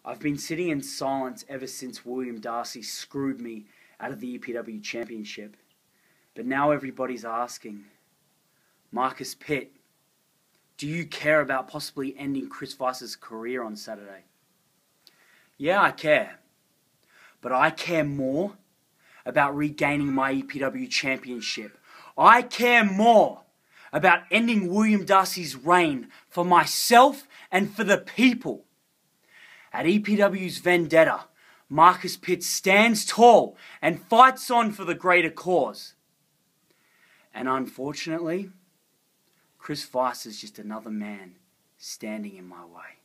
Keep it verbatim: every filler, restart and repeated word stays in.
I've been sitting in silence ever since William Darcy screwed me out of the E P W Championship. But now everybody's asking, Marcius Pitt, do you care about possibly ending Chris Weiss's career on Saturday? Yeah, I care. But I care more about regaining my E P W Championship. I care more about ending William Darcy's reign for myself and for the people. At E P W's Vendetta, Marcius Pitt stands tall and fights on for the greater cause. And unfortunately, Chris Weiss is just another man standing in my way.